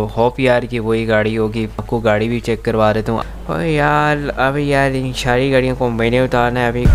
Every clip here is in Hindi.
होप यार कि वही गाड़ी होगी। आपको गाड़ी भी चेक करवा देता हूँ। और यार अभी यार इन सारी गाड़ियों को मैंने उतारना है अभी।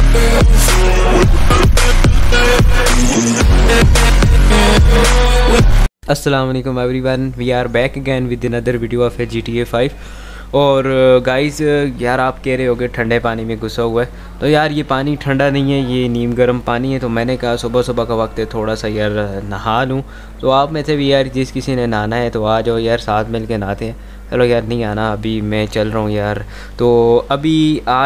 अस्सलाम वालेकुम everyone, we are back again with another video of GTA 5। और गाइस यार आप कह रहे होगे ठंडे पानी में घुसा हुआ है, तो यार ये पानी ठंडा नहीं है, ये नीम गर्म पानी है। तो मैंने कहा सुबह सुबह का वक्त है, थोड़ा सा यार नहा लूँ। तो आप में से भी यार जिस किसी ने नहाना है तो आ जाओ यार, साथ मिल के नहाते हैं। चलो यार नहीं आना, अभी मैं चल रहा हूँ यार। तो अभी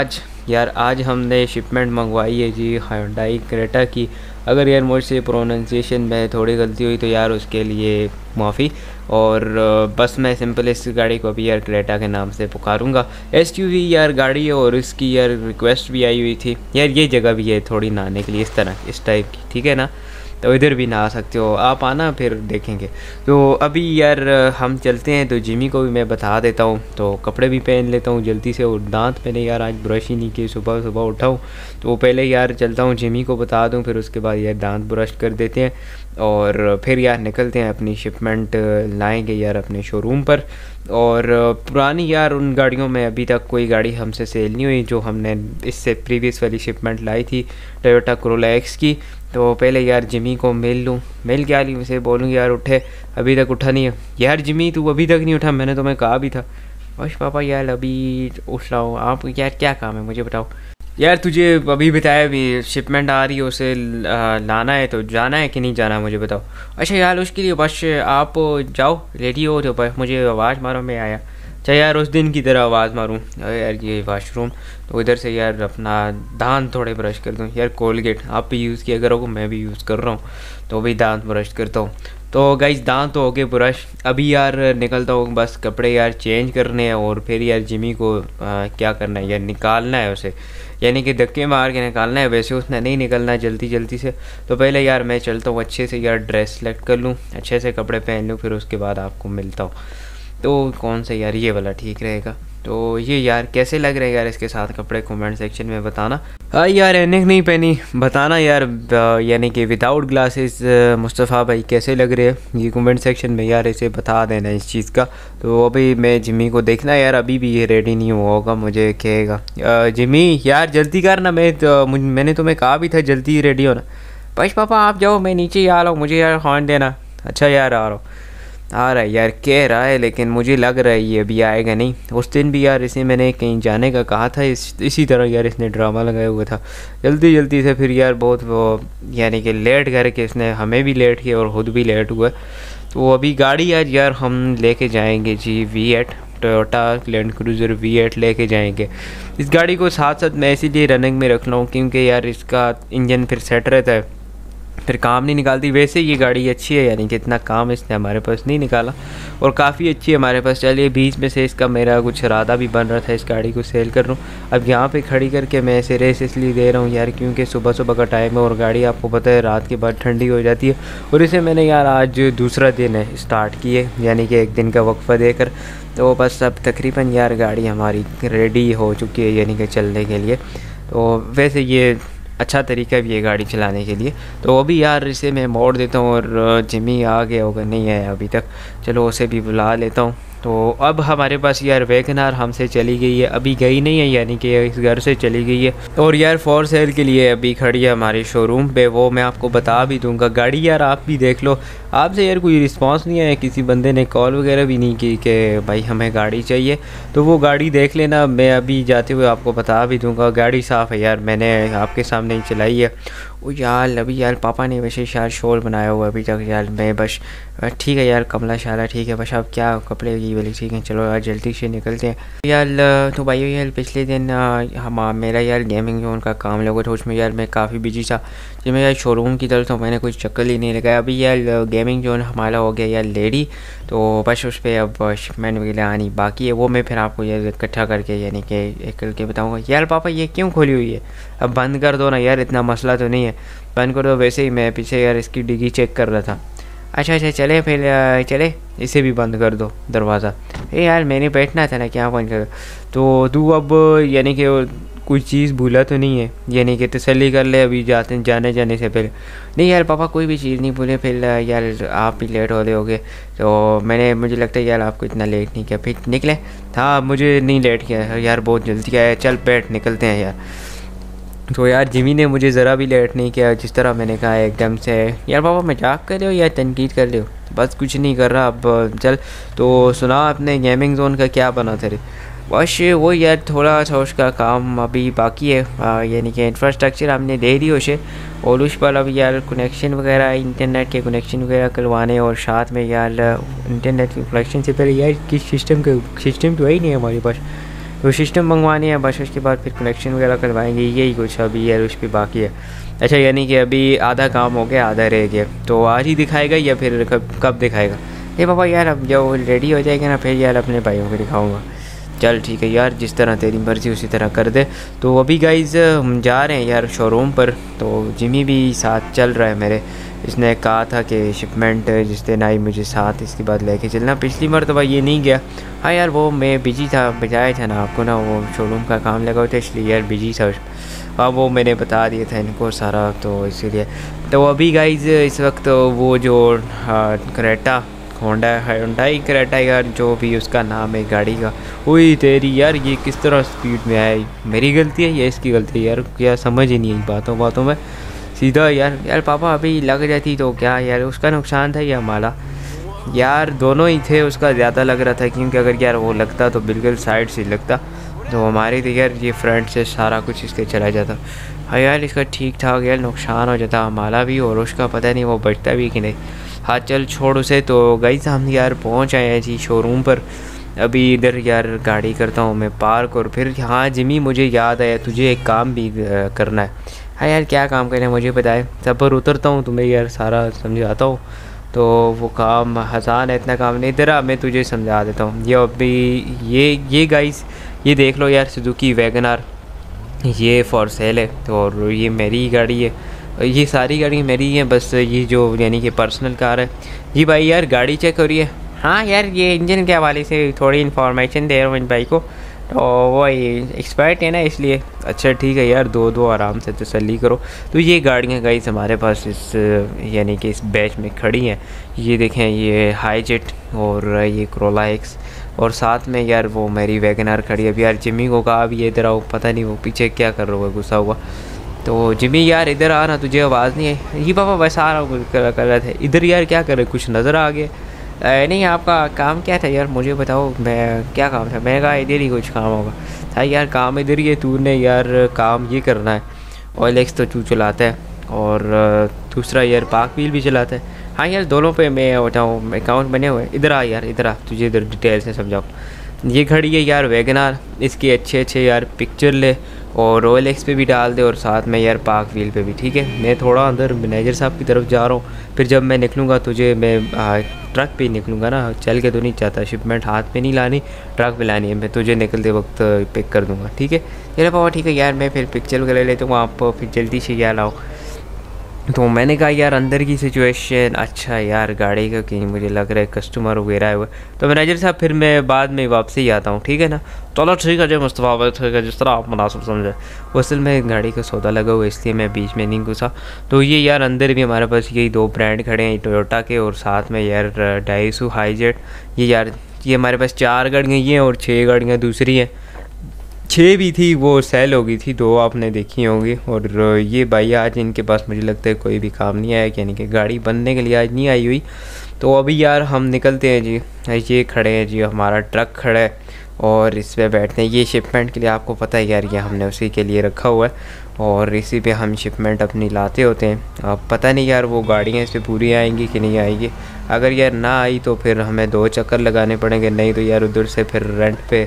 आज हमने शिपमेंट मंगवाई है जी Hyundai क्रेटा की। अगर यार मुझसे प्रोनाउंसिएशन में थोड़ी गलती हुई तो यार उसके लिए माफ़ी। और बस मैं सिंपल इस गाड़ी को अभी यार क्रेटा के नाम से पुकारूंगा। SUV यार गाड़ी है और इसकी यार रिक्वेस्ट भी आई हुई थी यार, ये जगह भी है थोड़ी नहाने के लिए, इस टाइप की, ठीक है ना। तो इधर भी नहा सकते हो आप, आना फिर देखेंगे। तो अभी यार हम चलते हैं। तो जिमी को भी मैं बता देता हूँ, तो कपड़े भी पहन लेता हूँ जल्दी से। और दांत मैंने यार आज ब्रश ही नहीं किए, सुबह सुबह उठाऊँ तो पहले यार चलता हूँ जिमी को बता दूँ, फिर उसके बाद यार दांत ब्रश कर देते हैं और फिर यार निकलते हैं, अपनी शिपमेंट लाएंगे यार अपने शोरूम पर। और पुरानी यार उन गाड़ियों में अभी तक कोई गाड़ी हमसे सेल नहीं हुई जो हमने इससे प्रीवियस वाली शिपमेंट लाई थी टोयोटा कोरोला एक्स की। तो पहले यार जिमी को मिल क्या ली, उसे बोलूँ यार उठे, अभी तक उठा नहीं है। यार जिमी तू अभी तक नहीं उठा, मैंने तुम्हें कहा भी था। बस पापा यार अभी उठ रहा हूँ। आप यार क्या काम है मुझे बताओ। यार तुझे अभी बताया भी शिपमेंट आ रही है, उसे लाना है, तो जाना है कि नहीं जाना मुझे बताओ। अच्छा यार उसके लिए बस आप जाओ रेडी हो तो बस मुझे आवाज़ मारो, मैं आया। चाहे यार उस दिन की तरह आवाज़ मारूँ यार, ये वाशरूम तो इधर से यार अपना दांत थोड़े ब्रश कर दूँ। यार कोलगेट आप भी यूज़ किया करो, मैं भी यूज़ कर रहा हूँ, तो भी दांत ब्रश करता हूँ। तो गाइस दांत तो हो गए ब्रश, अभी यार निकलता हूँ, बस कपड़े यार चेंज करने हैं और फिर यार जिमी को क्या करना है यार, निकालना है उसे, यानी कि धक्के मार के निकालना है। वैसे उसने नहीं निकलना है जल्दी से। तो पहले यार मैं चलता हूँ, अच्छे से यार ड्रेस सेलेक्ट कर लूँ, अच्छे से कपड़े पहन लूँ, फिर उसके बाद आपको मिलता हूँ। तो कौन सा यार, ये वाला ठीक रहेगा। तो ये यार कैसे लग रहे हैं यार इसके साथ कपड़े, कमेंट सेक्शन में बताना। हाँ यार एनक नहीं पहनी बताना यार, यानी कि विदाउट ग्लासेस मुस्तफ़ा भाई कैसे लग रहे हैं, ये कमेंट सेक्शन में यार इसे बता देना इस चीज़ का। तो अभी मैं जिमी को देखना यार, अभी भी ये रेडी नहीं हुआ होगा, मुझे कहेगा जिमी यार जल्दी कर ना, मैंने तुम्हें कहा भी था जल्दी रेडी होना। बस पापा आप जाओ, मैं नीचे ही आ रहा हूँ, मुझे यार हॉर्न देना। अच्छा यार आ रहा है यार, कह रहा है, लेकिन मुझे लग रहा है ये अभी आएगा नहीं। उस दिन भी यार इसे मैंने कहीं जाने का कहा था, इसी तरह यार इसने ड्रामा लगाया हुआ था जल्दी से। फिर यार बहुत वो यानी कि लेट करके इसने हमें भी लेट किया और ख़ुद भी लेट हुआ। तो अभी गाड़ी आज यार हम लेके जाएंगे जी V8, Toyota land cruiser V8 लेके जाएंगे। इस गाड़ी को साथ मैं इसीलिए रनिंग में रख लूँ क्योंकि यार इसका इंजन फिर सेट रहता है, फिर काम नहीं निकालती। वैसे ये गाड़ी अच्छी है, यानी कि इतना काम इसने हमारे पास नहीं निकाला और काफ़ी अच्छी है हमारे पास। चलिए बीच में से इसका मेरा कुछ इरादा भी बन रहा था इस गाड़ी को सेल कर लूँ। अब यहाँ पे खड़ी करके मैं इसे रेस इसलिए दे रहा हूँ यार क्योंकि सुबह सुबह का टाइम है और गाड़ी आपको पता है रात के बाद ठंडी हो जाती है। और इसे मैंने यार आज दूसरा दिन है स्टार्ट किए, यानी कि एक दिन का वक्फा देकर। तो बस अब तकरीबन यार गाड़ी हमारी रेडी हो चुकी है, यानी कि चलने के लिए। तो वैसे ये अच्छा तरीका भी है गाड़ी चलाने के लिए। तो अभी यार इसे मैं मोड़ देता हूँ और जिमी आ गया होगा, नहीं आया अभी तक, चलो उसे भी बुला लेता हूँ। तो अब हमारे पास यार वैगनार हमसे चली गई है, अभी गई नहीं है, यानी कि इस घर से चली गई है और यार फॉर सेल के लिए अभी खड़ी है हमारे शोरूम पे। वो मैं आपको बता भी दूंगा। गाड़ी यार आप भी देख लो, आपसे यार कोई रिस्पांस नहीं आया, किसी बंदे ने कॉल वगैरह भी नहीं की कि भाई हमें गाड़ी चाहिए। तो वो गाड़ी देख लेना, मैं अभी जाते हुए आपको बता भी दूंगा। गाड़ी साफ़ है यार, मैंने आपके सामने ही चलाई है। ओ यार अभी यार पापा ने वैसे यार शोर बनाया हुआ अभी तक यार, मैं बस ठीक है यार कमला शाला ठीक है, बस अब क्या कपड़े की वाली ठीक है। चलो यार जल्दी से निकलते हैं यार। तो भाई यार पिछले दिन मेरा यार गेमिंग जोन का काम लगा था, उसमें यार मैं काफ़ी बिजी था। जब मैं यार शोरूम की तरफ तो मैंने कुछ चक्कर ही नहीं लगाया। अभी यार गेमिंग जोन हमारा हो गया यार लेडी, तो बस उस पर अब शिपमेंट वगैरह आनी बाकी है, वो मैं फिर आपको यार इकट्ठा करके यानी कि एक करके बताऊँगा। यार पापा ये क्यों खोली हुई है, अब बंद कर दो ना यार, इतना मसला तो नहीं है, बंद कर दो। वैसे ही मैं पीछे यार इसकी डिग्गी चेक कर रहा था। अच्छा चले फिर चले, इसे भी बंद कर दो दरवाज़ा। यार मैंने बैठना था ना, क्या बंद कर। तो तू अब यानी कि कोई चीज़ भूला तो नहीं है, यानी कि तसल्ली कर ले अभी जाने से पहले। नहीं यार पापा कोई भी चीज़ नहीं भूले, फिर यार आप भी लेट हो रहे होगे, तो मुझे लगता है यार आपको इतना लेट नहीं किया, फिर निकले। हाँ मुझे नहीं लेट किया यार, बहुत जल्दी आया, चल बैठ निकलते हैं यार। तो यार जिमी ने मुझे ज़रा भी लेट नहीं किया, जिस तरह मैंने कहा एकदम से। यार पापा मजाक कर रहे हो या तनकीद कर रहे हो? बस कुछ नहीं कर रहा, अब चल। तो सुना अपने गेमिंग जोन का क्या बना तेरे? बस वो यार थोड़ा सा उसका काम अभी बाकी है, यानी कि इंफ्रास्ट्रक्चर हमने दे दी उसे, और उस पर अब यार कनेक्शन वगैरह, इंटरनेट के कनेक्शन वगैरह करवाने, और साथ में यार इंटरनेट के कनेक्शन से पहले यार किस सिस्टम तो है ही नहीं हमारे पास, तो सिस्टम मंगवानी है बस, उसके बाद फिर कनेक्शन वगैरह करवाएंगे, यही कुछ अभी यार उस पर बाकी है। अच्छा यानी कि अभी आधा काम हो गया, आधा रह गया, तो आज ही दिखाएगा या फिर कब दिखाएगा? ये पापा यार अब जब रेडी हो जाएगा ना, फिर यार अपने भाइयों को दिखाऊंगा। चल ठीक है यार, जिस तरह तेरी मर्ज़ी उसी तरह कर दे। तो अभी गाइज़ हम जा रहे हैं यार शोरूम पर, तो जिमी भी साथ चल रहा है मेरे। इसने कहा था कि शिपमेंट जिस दिन आई मुझे साथ इसके बाद लेके चलना, पिछली मरतबा ये नहीं गया। हाँ यार वो मैं बिजी था, बजाया था ना आपको ना, वो शोरूम का काम लगा हुआ था इसलिए यार बिजी था। हाँ वो मैंने बता दिया था इनको सारा, तो इसीलिए। तो अभी गाइज़ इस वक्त वो जो क्रेटा हुंडई क्रेटा यार, जो भी उसका नाम है गाड़ी का, वही तेरी यार ये किस तरह स्पीड में आई, मेरी गलती है या इसकी गलती है यार, क्या समझ ही नहीं आई बातों में सीधा। यार पापा अभी लग जाती तो क्या यार, उसका नुकसान था या हमारा? यार दोनों ही थे, उसका ज़्यादा लग रहा था, क्योंकि अगर यार वो लगता तो बिल्कुल साइड से लगता, तो हमारी तो यार ये फ्रंट से सारा कुछ इसके चला जाता। हाँ यार इसका ठीक ठाक यार नुकसान हो जाता हमारा भी, और उसका पता नहीं वो बचता भी कि नहीं। हाँ चल छोड़ उसे। तो गाइस हम यार पहुंच आए हैं जी शोरूम पर। अभी इधर यार गाड़ी करता हूँ मैं पार्क, और फिर हाँ जिमी मुझे याद आया तुझे एक काम भी करना है। हाँ यार क्या काम करना है मुझे बताए, सब पर उतरता हूँ तुम्हें यार सारा समझाता हूँ, तो वो काम आसान है, इतना काम नहीं। इधर आ मैं तुझे समझा देता हूँ। ये अभी ये गाइस ये देख लो यार, सुजुकी वैगनआर ये फॉर सेल है, तो और ये मेरी गाड़ी है, ये सारी गाड़ी मेरी है, बस ये जो यानी कि पर्सनल कार है। जी भाई यार गाड़ी चेक हो रही है? हाँ यार ये इंजन के हवाले से थोड़ी इन्फॉर्मेशन दे रहा हूँ इन भाई को, तो वो एक्सपर्ट है ना इसलिए। अच्छा ठीक है यार, दो आराम से तसल्ली करो। तो ये गाड़ियाँ गाइस हमारे पास इस यानी कि इस बैच में खड़ी हैं। ये देखें ये हाईजेट और ये कोरोला एक्स, और साथ में यार वो मेरी वैगनआर खड़ी है। अभी यार जिमी को कहा अभी इधर आओ, पता नहीं वो पीछे क्या कर रहा होगा गुस्सा हुआ। तो जिमी यार इधर आ ना, तुझे आवाज़ नहीं आई? ये पापा बस आ रहा हूँ कर रहे थे इधर। यार क्या कर रहे, कुछ नज़र आ गया? नहीं आपका काम क्या था यार मुझे बताओ। मैं क्या काम था? मैंने कहा इधर ही कुछ काम होगा था यार, काम इधर ही है। तूने यार काम ये करना है, ऑयल एक्स तो तू चलाता है, और दूसरा यार पाक व्हील भी चलाता है। हाँ यार दोनों पे मैं होता हूँ, अकाउंट बने हुए। इधर आ यार, इधर आ, तुझे इधर डिटेल से समझाओ। ये खड़ी है यार वैगनआर, इसके अच्छे यार पिक्चर ले, और रॉयल एक्स पे भी डाल दे, और साथ में यार पाक व्हील पे भी। ठीक है मैं थोड़ा अंदर मैनेजर साहब की तरफ जा रहा हूँ, फिर जब मैं निकलूँगा तुझे मैं ट्रक पे निकलूँगा ना, चल के तो नहीं चाहता, शिपमेंट हाथ पे नहीं लानी, ट्रक पे लानी है। मैं तुझे निकलते वक्त पिक कर दूँगा। ठीक है चलो पापा ठीक है यार, मैं फिर पिक्चर वगैरह लेता हूँ, आप फिर जल्दी से यार आओ। तो मैंने कहा यार अंदर की सिचुएशन अच्छा यार गाड़ी का कहीं मुझे लग रहा है कस्टमर वगैरह हुआ, तो मैनेजर साहब फिर मैं बाद में वापसी ही आता हूँ। ठीक है ना? चलो ठीक है जी मुस्तफ़ा भाई, ठीक है जिस तरह आप मुनासिब समझे। असल में गाड़ी का सौदा लगा हुआ इसलिए मैं बीच में नहीं घुसा। तो ये यार अंदर भी हमारे पास यही दो ब्रांड खड़े हैं टोयोटा के, और साथ में यार डाइसू हाईजेट। ये हमारे पास 4 गाड़ियाँ ये हैं, और 6 गाड़ियाँ दूसरी हैं। 6 भी थी वो सेल हो गई थी, 2 आपने देखी होंगी। और ये भाई आज इनके पास मुझे लगता है कोई भी काम नहीं आया, यानी कि गाड़ी बनने के लिए आज नहीं आई हुई। तो अभी यार हम निकलते हैं जी। ये खड़े हैं जी, हमारा ट्रक खड़ा है और इस पर बैठते हैं। ये शिपमेंट के लिए आपको पता है यार, ये हमने उसी के लिए रखा हुआ है, और इसी पे हम शिपमेंट अपनी लाते होते हैं। अब पता नहीं यार वो गाड़ियाँ इस पर पूरी आएंगी कि नहीं आएंगी। अगर यार ना आई तो फिर हमें 2 चक्कर लगाने पड़ेंगे, नहीं तो यार उधर से फिर रेंट पे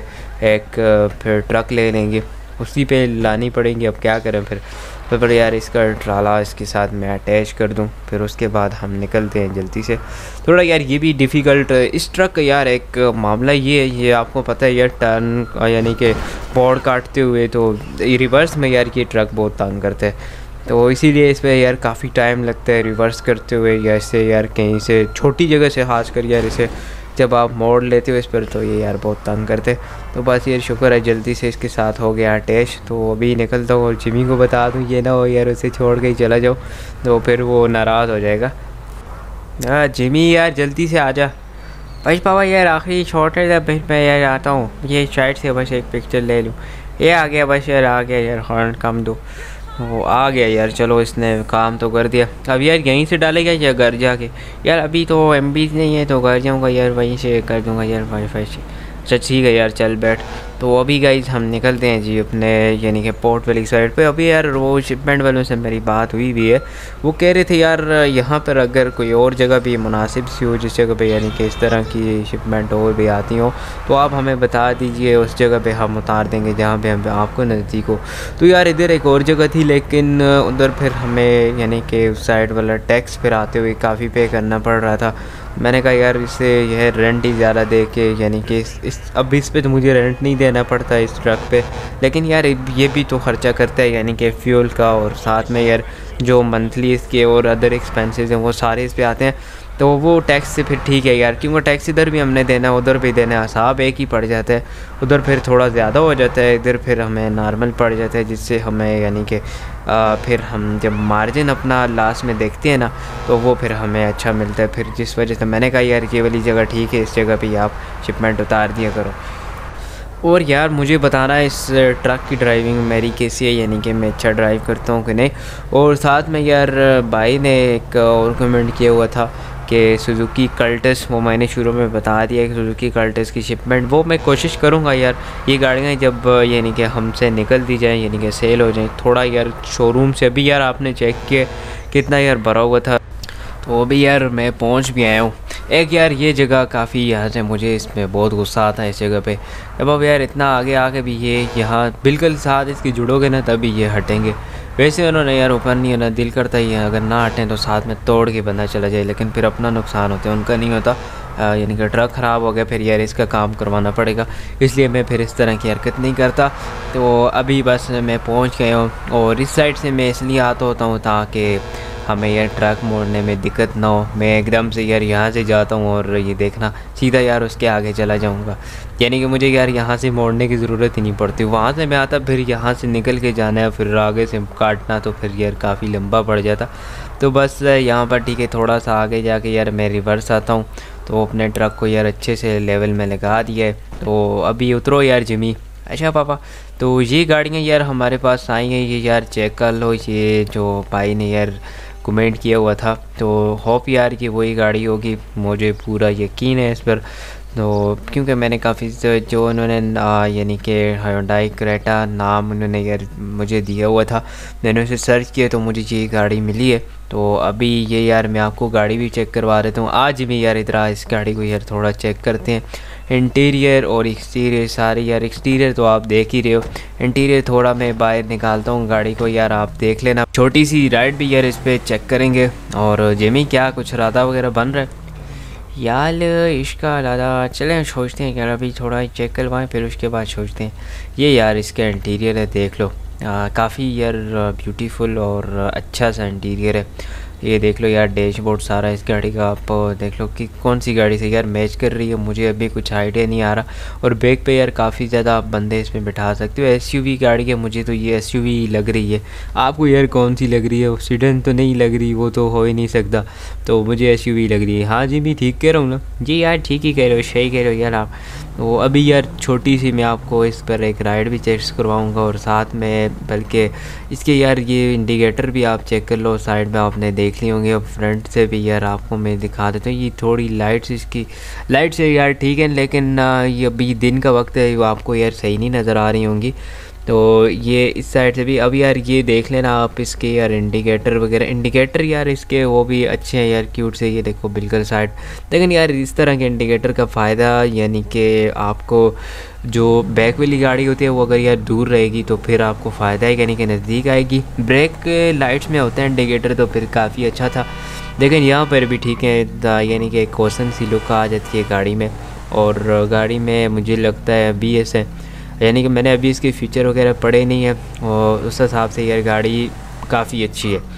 फिर ट्रक ले लेंगे, उसी पे लानी पड़ेंगी। अब क्या करें फिर यार इसका ट्राला इसके साथ मैं अटैच कर दूं, फिर उसके बाद हम निकलते हैं जल्दी से। थोड़ा यार ये भी डिफ़िकल्ट इस ट्रक का यार एक मामला ये आपको पता है यार, टर्न यानी कि बोर्ड काटते हुए तो रिवर्स में यार ये ट्रक बहुत तंग करते हैं, तो इसीलिए इस पर यार काफ़ी टाइम लगता है रिवर्स करते हुए, या इससे यार कहीं से छोटी जगह से खास कर यार इसे जब आप मोड़ लेते हो इस पर तो ये यार बहुत तंग करते। तो बस यार शुक्र है जल्दी से इसके साथ हो गया अटैच। तो अभी निकलता हूँ और जिमी को बता दूँ, ये ना हो यार उसे छोड़ के ही चला जाओ तो फिर वो नाराज़ हो जाएगा। जिमी यार जल्दी से आ जा। बस पापा यार आखिरी शॉट है, बस मैं यार आता हूँ, ये साइड से बस एक पिक्चर ले लूँ। ये आ गया, बस यार आ गया यार, हॉर्न कम दो। वो आ गया यार, चलो इसने काम तो कर दिया। अब यार यहीं से डालेगा या घर जाके? यार अभी तो एमबी नहीं है तो घर जाऊँगा यार, वहीं से कर दूँगा यार वाईफाई से। अच्छा ठीक है यार, चल बैठ। तो अभी गाइज हम निकलते हैं जी अपने यानी कि पोर्ट वाली साइड पे। अभी यार वो शिपमेंट वालों से मेरी बात हुई भी है, वो कह रहे थे यार यहाँ पर अगर कोई और जगह भी मुनासिब सी हो जिस जगह पे यानी कि इस तरह की शिपमेंट और भी आती हो तो आप हमें बता दीजिए, उस जगह पे हम उतार देंगे जहाँ पे हम आपको नज़दीक हो। तो यार इधर एक और जगह थी लेकिन उधर फिर हमें यानी कि उस साइड वाला टैक्स फिर आते हुए काफ़ी पे करना पड़ रहा था। मैंने कहा यार इससे यह रेंट ही ज़्यादा दे के यानी कि अब इस पे तो मुझे रेंट नहीं देना पड़ता इस ट्रक पे, लेकिन यार ये भी तो ख़र्चा करता है यानी कि फ्यूल का, और साथ में यार जो मंथली इसके और अदर एक्सपेंसेस हैं वो सारे इस पे आते हैं। तो वो टैक्स से फिर ठीक है यार, क्योंकि टैक्स इधर भी हमने देना उधर भी देना, हिसाब एक ही पड़ जाता है। उधर फिर थोड़ा ज़्यादा हो जाता है, इधर फिर हमें नॉर्मल पड़ जाता है, जिससे हमें यानी कि फिर हम जब मार्जिन अपना लास्ट में देखते हैं ना तो वो फिर हमें अच्छा मिलता है। फिर जिस वजह से मैंने कहा यार ये वाली जगह ठीक है, इस जगह पे आप शिपमेंट उतार दिया करो। और यार मुझे बताना है इस ट्रक की ड्राइविंग मेरी कैसी है, यानी कि मैं अच्छा ड्राइव करता हूँ कि नहीं। और साथ में यार भाई ने एक और कमेंट किया हुआ था कि सुजुकी कल्टस, वो मैंने शुरू में बता दिया कि सुजुकी कल्टस की शिपमेंट वो मैं कोशिश करूँगा यार। ये गाड़ियाँ जब यानी कि हमसे निकल दी जाएँ यानी कि सेल हो जाएँ, थोड़ा यार शोरूम से अभी यार आपने चेक किया कितना यार भरा हुआ था, तो अभी यार मैं पहुंच भी आया हूँ। एक यार ये जगह काफ़ी यहाँ से मुझे इसमें बहुत गुस्सा आता है इस जगह पे। अब यार इतना आगे आके भी ये यहाँ बिल्कुल साथ इसकी जुड़ोगे ना तभी ये हटेंगे। वैसे उन्होंने यार ऊपर नहीं होना, दिल करता ही है अगर ना हटें तो साथ में तोड़ के बंदा चला जाए, लेकिन फिर अपना नुकसान होता है उनका नहीं होता। यानी कि ट्रक ख़राब हो गया फिर यार इसका काम करवाना पड़ेगा, इसलिए मैं फिर इस तरह की हरकत नहीं करता। तो अभी बस मैं पहुँच गया हूँ और इस साइड से मैं इसलिए आता होता हूँ ताकि हमें यार ट्रक मोड़ने में दिक्कत ना हो। मैं एकदम से यार यहाँ से जाता हूँ और ये देखना सीधा यार उसके आगे चला जाऊँगा, यानी कि मुझे यार यहाँ से मोड़ने की ज़रूरत ही नहीं पड़ती। वहाँ से मैं आता फिर यहाँ से निकल के जाना है, फिर आगे से काटना तो फिर यार काफ़ी लंबा पड़ जाता। तो बस यहाँ पर ठीक है, थोड़ा सा आगे जाके यार मैं रिवर्स आता हूँ तो अपने ट्रक को यार अच्छे से लेवल में लगा दिया है। तो अभी उतरो यार जिमी। अच्छा पापा, तो ये गाड़ियाँ यार हमारे पास आई हैं, ये यार चेक कर लो, ये जो भाई ने यार कमेंट किया हुआ था, तो होप यार कि वही गाड़ी होगी, मुझे पूरा यकीन है इस पर। तो क्योंकि मैंने काफ़ी जो उन्होंने यानी कि हायोंडाई क्रेटा नाम उन्होंने यार मुझे दिया हुआ था, मैंने उसे सर्च किया तो मुझे ये गाड़ी मिली है। तो अभी ये यार मैं आपको गाड़ी भी चेक करवा देता हूँ। आज भी यार इधर इस गाड़ी को यार थोड़ा चेक करते हैं, इंटीरियर और एक्सटीरियर सारे। यार एक्सटीरियर तो आप देख ही रहे हो, इंटीरियर थोड़ा मैं बाहर निकालता हूँ गाड़ी को, यार आप देख लेना। छोटी सी राइड भी यार इस पर चेक करेंगे। और जेमी क्या कुछ राधा वगैरह बन रहा है यार इसका दादा? चलें सोचते हैं यार, अभी थोड़ा चेक करवाएं फिर उसके बाद सोचते हैं। ये यार इसका इंटीरियर है, देख लो काफ़ी यार ब्यूटीफुल और अच्छा सा इंटीरियर है। ये देख लो यार डैशबोर्ड सारा इस गाड़ी का, आप देख लो कि कौन सी गाड़ी से यार मैच कर रही है, मुझे अभी कुछ आइडिया नहीं आ रहा। और बैक पे यार काफ़ी ज़्यादा आप बंदे इसमें बिठा सकते हो। एसयूवी गाड़ी है, मुझे तो ये एसयूवी लग रही है। आपको यार कौन सी लग रही है? सीडन तो नहीं लग रही, वो तो हो ही नहीं सकता, तो मुझे एसयूवी लग रही है। हाँ जी भी ठीक कह रहा हूँ ना? जी यार ठीक ही कह रहे हो, सही कह रहे हो यार आप। तो अभी यार छोटी सी मैं आपको इस पर एक राइड भी चेक करवाऊँगा और साथ में बल्कि इसके यार ये इंडिकेटर भी आप चेक कर लो, साइड में आपने देख ली होंगे। और फ्रंट से भी यार आपको मैं दिखा देता हूँ, ये थोड़ी लाइट्स इसकी लाइट से यार ठीक है, लेकिन ये अभी दिन का वक्त है, वो आपको यार सही नहीं नज़र आ रही होंगी। तो ये इस साइड से भी अब यार ये देख लेना आप इसके यार इंडिकेटर वगैरह, इंडिकेटर यार इसके वो भी अच्छे हैं यार, क्यूट से, ये देखो बिल्कुल साइड। लेकिन यार इस तरह के इंडिकेटर का फ़ायदा यानी कि आपको जो बैक वाली गाड़ी होती है वो अगर यार दूर रहेगी तो फिर आपको फ़ायदा है, यानी कि नज़दीक आएगी। ब्रेक लाइट्स में होते हैं इंडिकेटर तो फिर काफ़ी अच्छा था, लेकिन यहाँ पर भी ठीक है, यानी कि कॉशन सी लुक आ जाती है गाड़ी में। और गाड़ी में मुझे लगता है BS है, यानी कि मैंने अभी इसके फ़ीचर वगैरह पढ़े नहीं है और उस हिसाब से यार गाड़ी काफ़ी अच्छी है।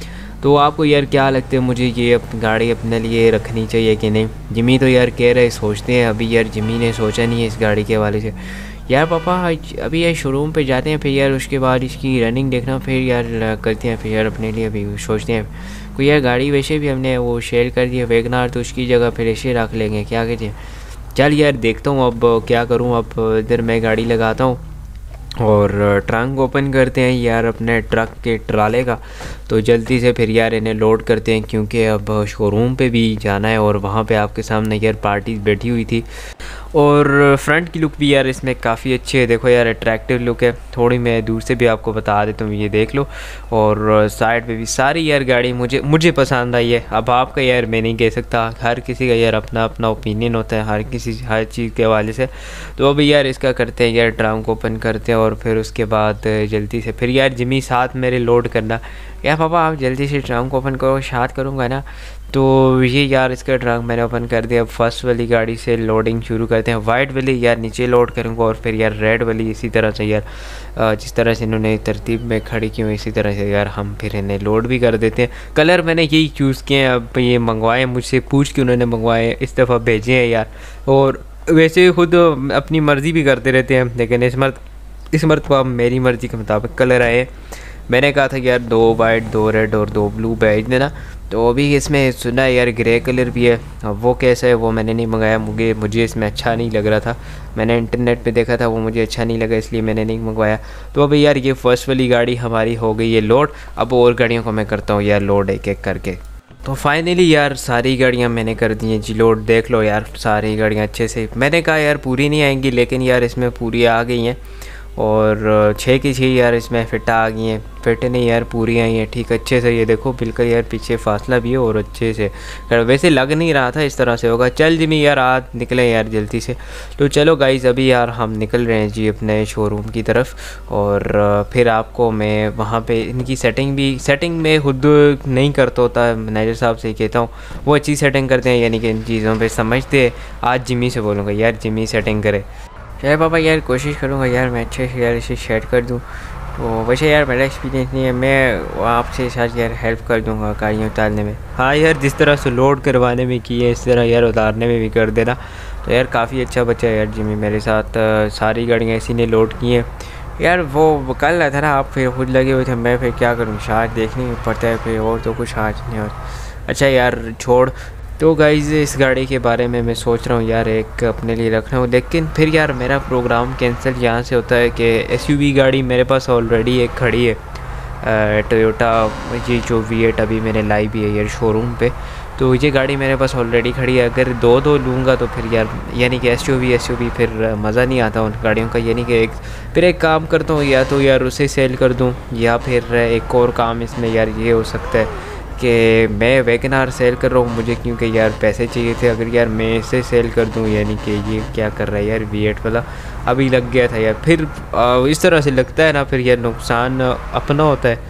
तो आपको यार क्या लगता है, मुझे ये गाड़ी अपने लिए रखनी चाहिए कि नहीं? जिमी तो यार कह रहे सोचते हैं, अभी यार जिमी ने सोचा नहीं है इस गाड़ी के हवाले से। यार पापा अभी यार शोरूम पे जाते हैं, फिर यार उसके बाद इसकी रनिंग देखना, फिर यार करते हैं, फिर यार अपने लिए अभी सोचते हैं कोई यार गाड़ी। वैसे भी हमने वो शेयर कर दिया वैगनार, तो उसकी जगह फिर ऐसे रख लेंगे, क्या कहते हैं? चल यार देखता हूँ अब क्या करूँ। अब इधर मैं गाड़ी लगाता हूँ और ट्रंक ओपन करते हैं यार अपने ट्रक के ट्राले का, तो जल्दी से फिर यार इन्हें लोड करते हैं, क्योंकि अब शोरूम पे भी जाना है और वहाँ पे आपके सामने यार पार्टी बैठी हुई थी। और फ्रंट की लुक भी यार इसमें काफ़ी अच्छी है, देखो यार अट्रैक्टिव लुक है। थोड़ी मैं दूर से भी आपको बता देता हूँ, ये देख लो। और साइड पे भी सारी यार गाड़ी मुझे पसंद आई है। अब आपका यार मैं नहीं कह सकता, हर किसी का यार अपना अपना ओपिनियन होता है हर चीज़ के हवाले से। तो अभी यार इसका करते हैं यार, ट्रंक ओपन करते हैं और फिर उसके बाद जल्दी से फिर यार जिमी साथ मेरे लोड करना। यार पापा आप जल्दी से ट्रंक ओपन करो, साथ करूँगा ना। तो ये यार इसका ट्रंक मैंने ओपन कर दिया। अब फर्स्ट वाली गाड़ी से लोडिंग शुरू करते हैं। वाइट वाली यार नीचे लोड करूँगा और फिर यार रेड वाली इसी तरह से यार जिस तरह से इन्होंने तरतीब में खड़ी की हुई इसी तरह से यार हम फिर इन्हें लोड भी कर देते हैं। कलर मैंने यही चूज़ किए हैं, अब ये मंगवाए मुझसे पूछ के उन्होंने मंगवाए, इस दफ़ा भेजे हैं यार। और वैसे खुद अपनी मर्ज़ी भी करते रहते हैं, लेकिन इस मरतबा मेरी मर्ज़ी के मुताबिक कलर आए। मैंने कहा था यार 2 वाइट 2 रेड और 2 ब्लू भेज देना, तो अभी इसमें सुना यार ग्रे कलर भी है। अब वो कैसा है वो मैंने नहीं मंगाया, मुझे इसमें अच्छा नहीं लग रहा था। मैंने इंटरनेट पे देखा था, वो मुझे अच्छा नहीं लगा, इसलिए मैंने नहीं मंगवाया। तो अभी यार ये फर्स्ट वाली गाड़ी हमारी हो गई है लोड। अब और गाड़ियों को मैं करता हूँ यार लोड एक एक करके। तो फाइनली यार सारी गाड़ियाँ मैंने कर दी हैं जी लोड। देख लो यार सारी गाड़ियाँ अच्छे से, मैंने कहा यार पूरी नहीं आएंगी, लेकिन यार इसमें पूरी आ गई हैं। और 6 की 6 यार इसमें फिट आ गई हैं, फिट नहीं यार पूरी आई हैं ठीक अच्छे से। ये देखो बिल्कुल यार पीछे फासला भी है और अच्छे से, वैसे लग नहीं रहा था इस तरह से होगा। चल जिमी यार आज निकले यार जल्दी से। तो चलो गाइज़ अभी यार हम निकल रहे हैं जी अपने शोरूम की तरफ। और फिर आपको मैं वहाँ पे इनकी सेटिंग में खुद नहीं करता होता, मैनेजर साहब से ही कहता हूँ, वो अच्छी सेटिंग करते हैं, यानी कि इन चीज़ों पर समझते। आज जिमी से बोलूँगा यार जिमी सेटिंग करे। यार पापा यार कोशिश करूँगा यार मैं अच्छे से यार इसे सेट कर दूँ। तो वैसे यार मेरा एक्सपीरियंस नहीं है, मैं आपसे साथ यार हेल्प कर दूँगा गाड़ियाँ उतारने में। हाँ यार जिस तरह से लोड करवाने में की है इस तरह यार उतारने में भी कर देना। तो यार काफ़ी अच्छा बच्चा है यार जिमी, मेरे साथ सारी गाड़ियाँ इसी ने लोड की हैं। यार वो कल रहा था ना, आप फिर खुद लगे हुए थे, मैं फिर क्या करूँ, शायद देखने में पड़ता है फिर, और तो कुछ आज नहीं। और अच्छा यार छोड़। तो गाइज़ इस गाड़ी के बारे में मैं सोच रहा हूँ यार एक अपने लिए रखना हूँ, लेकिन फिर यार मेरा प्रोग्राम कैंसिल यहाँ से होता है कि एसयूवी गाड़ी मेरे पास ऑलरेडी एक खड़ी है टोयोटा, ये जो V8 अभी मैंने लाई भी है यार शोरूम पे। तो ये गाड़ी मेरे पास ऑलरेडी खड़ी है, अगर दो लूँगा तो फिर यार यानी कि एसयूवी फिर मज़ा नहीं आता उन गाड़ियों का। यानी कि फिर एक काम करता हूँ, या तो यार उसे सेल कर दूँ, या फिर एक और काम इसमें यार ये हो सकता है कि मैं वैगनार सेल कर रहा हूँ मुझे, क्योंकि यार पैसे चाहिए थे। अगर यार मैं इसे सेल कर दूँ, यानी कि ये क्या कर रहा है यार V8 वाला अभी लग गया था यार, फिर इस तरह से लगता है ना, फिर यार नुकसान अपना होता है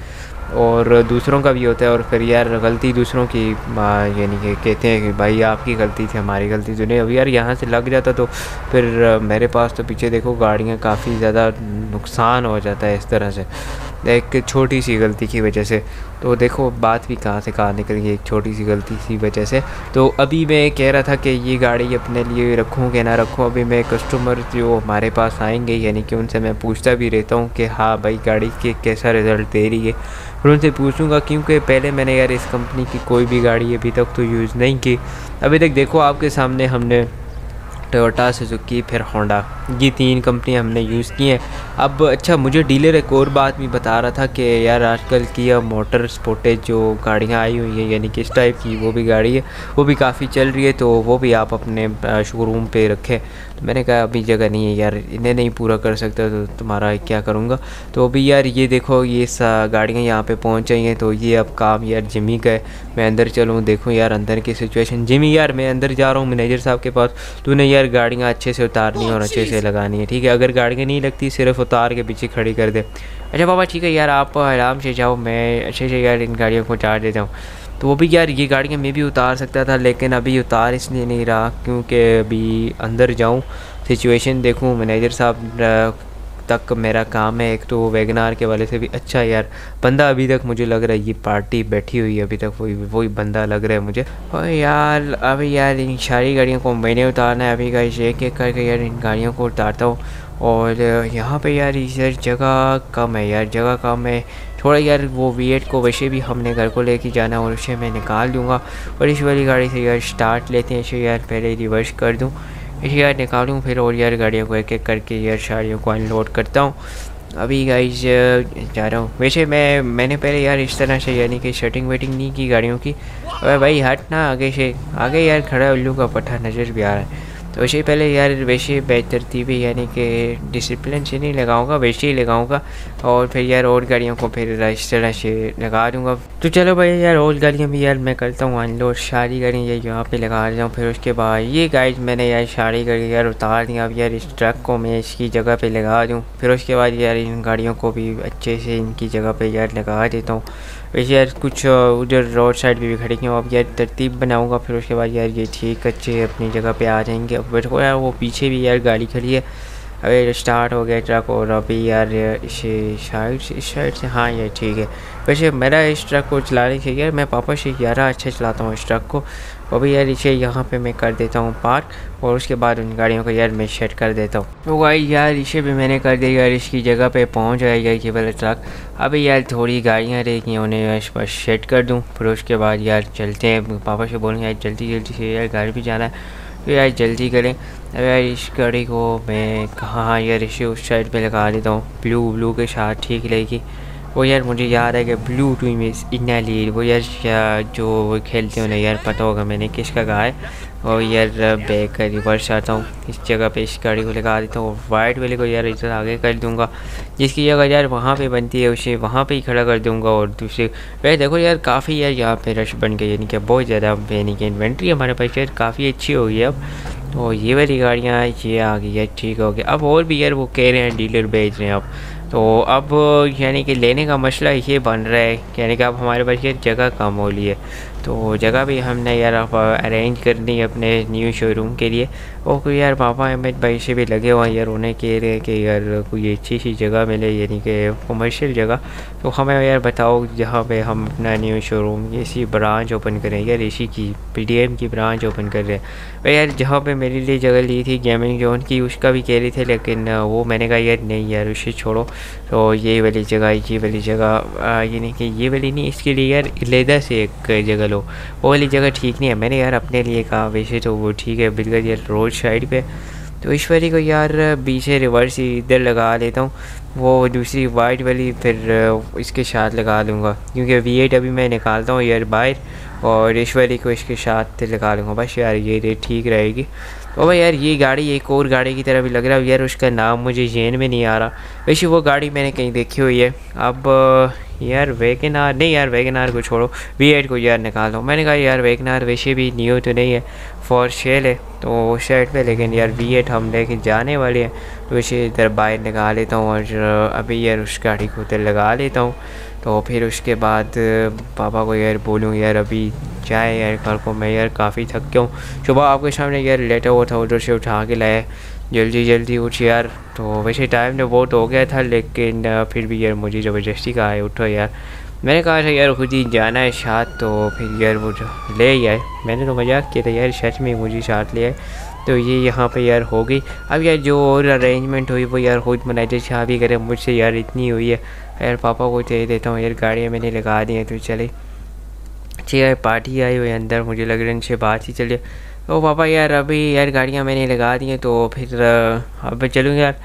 और दूसरों का भी होता है। और फिर यार गलती दूसरों की, यानी कि कहते हैं कि भाई आपकी गलती थी हमारी गलती तो नहीं। अब यार यहाँ से लग जाता तो फिर मेरे पास तो पीछे देखो गाड़ियाँ काफ़ी ज़्यादा नुकसान हो जाता है इस तरह से, एक छोटी सी गलती की वजह से। तो देखो बात भी कहाँ से कहाँ निकल गई, एक छोटी सी गलती की वजह से। तो अभी मैं कह रहा था कि ये गाड़ी अपने लिए रखूँ कि ना रखूँ। अभी मैं कस्टमर जो हमारे पास आएंगे, यानी कि उनसे मैं पूछता भी रहता हूँ कि हाँ भाई गाड़ी के कैसा रिज़ल्ट दे रही है, फिर उनसे पूछूंगा, क्योंकि पहले मैंने यार इस कंपनी की कोई भी गाड़ी अभी तक तो यूज़ नहीं की। अभी तक देखो आपके सामने हमने टोयोटा, सुजुकी, फिर होंडा, ये 3 कंपनी हमने यूज़ की हैं। अब अच्छा मुझे डीलर एक और बात भी बता रहा था कि यार आजकल की मोटर स्पोर्टेज जो गाड़ियाँ आई हुई हैं, यानी कि इस टाइप की वो भी गाड़ी है, वो भी काफ़ी चल रही है, तो वो भी आप अपने शोरूम पे रखें। तो मैंने कहा अभी जगह नहीं है यार, इन्हें नहीं पूरा कर सकता तो तुम्हारा क्या करूँगा। तो अभी यार ये देखो ये गाड़ियाँ यहाँ पे पहुँच गई हैं, तो ये अब काम यार जिमी का है। मैं अंदर चलूँ देखूँ यार अंदर की सिचुएशन। जिमी यार मैं अंदर जा रहा हूँ मैनेजर साहब के पास, तूने यार गाड़ियाँ अच्छे से उतारनी है और अच्छे से लगानी है, ठीक है? अगर गाड़ियाँ नहीं लगती सिर्फ उतार के पीछे खड़ी कर दे। अच्छा बाबा ठीक है यार, आप आराम से जाओ, मैं अच्छे से यार इन गाड़ियों को उतार देता हूँ। तो वो भी यार ये गाड़ियाँ मैं भी उतार सकता था, लेकिन अभी उतार इसलिए नहीं रहा क्योंकि अभी अंदर जाऊँ, सिचुएशन देखूँ, मैनेजर साहब तक मेरा काम है। एक तो वैगनार के वाले से भी अच्छा यार बंदा अभी तक मुझे लग रहा है, ये पार्टी बैठी हुई है अभी तक, वही बंदा लग रहा है मुझे। और यार अभी यार इन सारी गाड़ियों को मैंने उतारना है अभी गाइस, एक एक करके यार इन गाड़ियों को उतारता हूँ। और यहाँ पे यार इधर जगह कम है यार, जगह कम है थोड़ा यार। वो V8 को वैसे भी हमने घर को लेके जाना और उसे मैं निकाल दूँगा। और इस वाली गाड़ी से यार स्टार्ट लेते हैं इसे यार, पहले रिवर्स कर दूँ इसे यार, निकालूँ फिर और यार गाड़ियों को एक एक करके यार साड़ियों को अनलोड करता हूँ। अभी गाइस जा रहा हूँ। वैसे मैंने पहले यार इस तरह से यानी कि सेटिंग वेटिंग नहीं की गाड़ियों की। अरे भाई हट ना आगे से, आगे यार खड़ा उल्लू का पट्टा नज़र भी आ रहा है। तो वैसे पहले यार वैसे बेतरतीबी यानी कि डिसिप्लिन से नहीं लगाऊंगा, वैसे ही लगाऊंगा और फिर यार और गाड़ियों को फिर इस तरह से लगा दूंगा। तो चलो भाई यार और गाड़ियाँ भी यार मैं करता हूँ अनलोड, सारी गाड़ियाँ यार यहाँ पे लगा देता हूँ। फिर उसके बाद ये गाइस मैंने यार सारी गाड़ी यार उतार दी। अब यार इस ट्रक को मैं इसकी जगह पर लगा दूँ। फिर उसके बाद यार इन गाड़ियों को भी अच्छे से इनकी जगह पर यार लगा देता हूँ। वैसे यार कुछ उधर रोड साइड भी खड़ी की हूँ। अब यार तरतीब बनाऊंगा, फिर उसके बाद यार ये ठीक अच्छे अपनी जगह पे आ जाएंगे। अब देखो यार वो पीछे भी यार गाड़ी खड़ी है। अभी स्टार्ट हो गया ट्रक और अभी यार इसे इस साइड से हाँ यार ठीक है। वैसे मेरा इस ट्रक को चलाने से यार मैं पापा से ज़्यादा अच्छा चलाता हूँ इस ट्रक को। अभी यार इसे यहाँ पे मैं कर देता हूँ पार्क और उसके बाद उन गाड़ियों को यार मैं सेट कर देता हूँ। तो भाई यार इसे भी मैंने कर दिया यार, इसकी जगह पे पहुँच जाएगा ये वाला ट्रक। अभी यार थोड़ी गाड़ियाँ रहेगी उन्हें इस पर सेट कर दूँ। फिर उसके बाद यार चलते हैं, पापा से बोलूँगा यार जल्दी से यार घर भी जाना है तो यार जल्दी करें। अब यार इस गाड़ी को मैं कहाँ यार इसे उस साइड पे लगा देता हूँ, ब्लू के साथ ठीक रहेगी। वो यार मुझे याद है कि ब्लू टू इमेज इन्ना लीड वो यार जो वो खेलते हो ना यार पता होगा मैंने किसका कहा है। और यार बैक का रिवर्स आता हूँ, इस जगह पे इस गाड़ी को लगा देता हूँ। वाइट वाले को यार इधर आगे कर दूँगा, जिसकी जगह यार वहाँ पे बनती है उसे वहाँ पे ही खड़ा कर दूँगा। और दूसरे वैसे देखो यार काफ़ी यार यहाँ पे रश बन गई, यानी कि बहुत ज़्यादा यानी कि इन्वेंट्री हमारे पास यार काफ़ी अच्छी हो गई है अब। तो ये वाली गाड़ियाँ ये आ गई है, ठीक हो गया। अब और भी यार वो कह रहे हैं डीलर भेज रहे हैं अब, तो अब यानी कि लेने का मसला ये बन रहा है यानी कि अब हमारे पास ये जगह कम हो रही है। तो जगह भी हमने यार अब अरेंज करनी है अपने न्यू शोरूम के लिए। और कोई यार पापा अहमद भाई से भी लगे हुए हैं यार, उन्हें कह रहे हैं कि यार कोई अच्छी सी जगह मिले यानी कि कमर्शियल जगह। तो हमें यार बताओ जहाँ पे हम अपना न्यू शोरूम इसी ब्रांच ओपन करें यार, इसी की PDM की ब्रांच ओपन कर रहे हैं। भाई यार जहाँ पे मेरे लिए जगह ली थी गेमिंग जोन की उसका भी कह रही थे, लेकिन वो मैंने कहा यार नहीं यार उसे छोड़ो। तो ये वाली जगह यानी कि ये वाली नहीं, इसके लिए यार लेदा से एक जगह लो, वो वाली जगह ठीक नहीं है। मैंने यार अपने लिए कहा, वैसे तो वो ठीक है बिल्कुल यार रोड साइड पे। तो इस वाली को यार पीछे रिवर्स इधर लगा लेता हूँ, वो दूसरी वाइट वाली फिर इसके साथ लगा दूँगा, क्योंकि V8 अभी मैं निकालता हूँ यार बाहर और इस वाली को इसके साथ लगा लूँगा बस यार, ये ठीक रहेगी। ओ भाई यार ये गाड़ी एक और गाड़ी की तरह भी लग रहा है यार, उसका नाम मुझे ज़हन में नहीं आ रहा। वैसे वो गाड़ी मैंने कहीं देखी हुई है। अब यार वैगनार नहीं यार, वैगनार को छोड़ो V8 को यार निकाल दो। मैंने कहा यार वैगनार वैसे भी न्यू तो नहीं है, फॉर सेल है तो उस साइड पे, लेकिन यार V8 हम लेके जाने वाले हैं तो वैसे इधर बाहर लगा लेता हूँ। और अभी यार उस गाड़ी को उधर लगा लेता हूँ। तो फिर उसके बाद पापा को यार बोलूँ यार अभी जाए यार घर को, मैं यार काफ़ी थक गया हूँ। सुबह आपके सामने यार लेटा हुआ था, उधर से उठा के लाया, जल्दी उठ यार। तो वैसे टाइम तो बहुत हो गया था, लेकिन फिर भी यार मुझे ज़बरदस्ती कहा है उठो यार। मैंने कहा था यार खुद ही जाना है साथ, तो फिर यार वो ले ही आए। मैंने तो मजाक किया था यार, सच में मुझे साथ ले आए। तो ये यहाँ पे यार हो गई। अब यार जो और अरेंजमेंट हुई वो यार खुद मैनेजर साहब ही करे, मुझसे यार इतनी हुई है यार। पापा को दे देता हूँ यार, गाड़ियाँ मैंने लगा दी हैं तो चले। ठीक है पार्टी आई हुई अंदर, मुझे लग रहा है इनसे बात ही चले। तो पापा यार अभी यार गाड़ियाँ मैंने लगा दी हैं तो फिर अब चलूँ यार।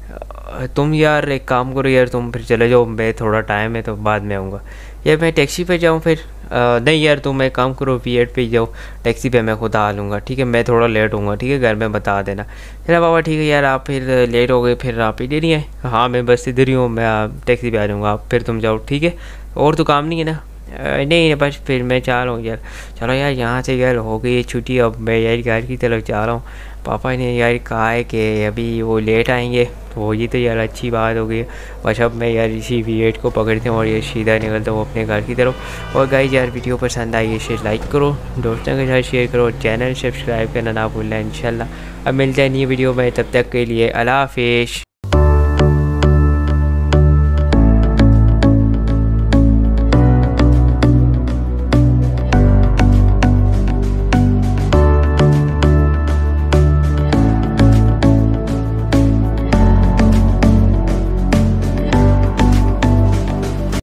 तुम यार एक काम करो यार, तुम फिर चले जाओ, मैं थोड़ा टाइम है तो बाद में आऊँगा। यार मैं टैक्सी पे जाऊँ फिर? नहीं यार तुम एक काम करो V8 पे जाओ, टैक्सी पे मैं खुद आ लूँगा। ठीक है मैं थोड़ा लेट होऊंगा, ठीक है घर में बता देना। चलो बाबा ठीक है यार, आप फिर लेट हो गए फिर आप इधर ही हैं? हाँ मैं बस इधर ही हूँ, मैं टैक्सी पे आ जाऊँगा, आप फिर तुम जाओ ठीक है। और तो काम नहीं है ना? नहीं बस फिर मैं चाह रहा हूँ यार। चलो यार यहाँ से यार हो गई छुट्टी, अब मैं यार घर की तरफ जा रहा हूँ। पापा ने यार कहा है कि अभी वो लेट आएंगे, तो ये तो यार अच्छी बात हो गई। बस अब मैं यार इसी V8 को पकड़ते हूँ और ये सीधा निकलता हूँ अपने घर की तरफ। और गाइस यार वीडियो पसंद आई इसे लाइक करो, दोस्तों के साथ शेयर करो, चैनल सब्सक्राइब करना ना भूलना इंशाल्लाह। अब मिलते हैं नई वीडियो में, तब तक के लिए अल्लाह हाफिज़।